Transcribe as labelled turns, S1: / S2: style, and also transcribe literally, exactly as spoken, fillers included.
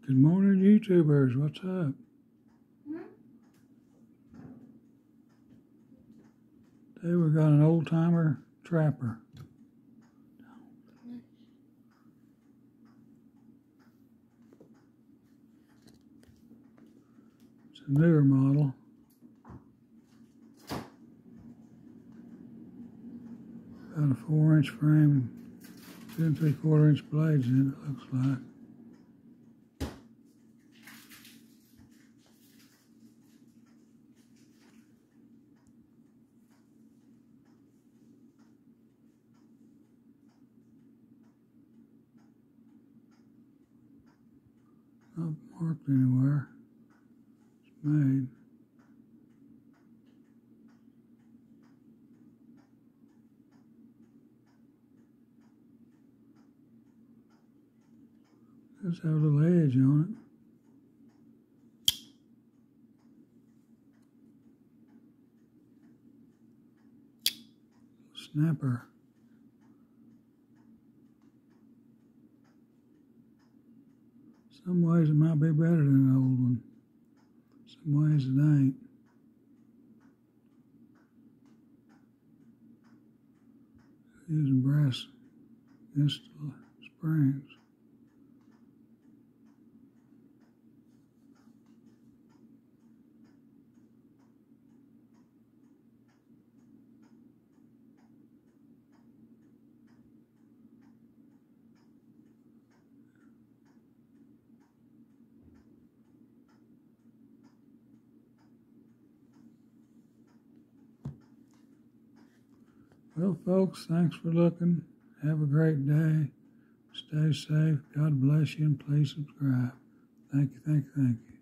S1: Good morning, YouTubers. What's up?
S2: Hmm?
S1: Today we got an old timer trapper. It's a newer model. Got a four inch frame, two and three quarter inch blades in it, looks like. Not marked anywhere. It's made. Does have a little edge on it. Snapper. Some ways it might be better than an old one. Some ways it ain't. Using brass against the springs. Well, folks, thanks for looking. Have a great day. Stay safe. God bless you, and please subscribe. Thank you, thank you, thank you.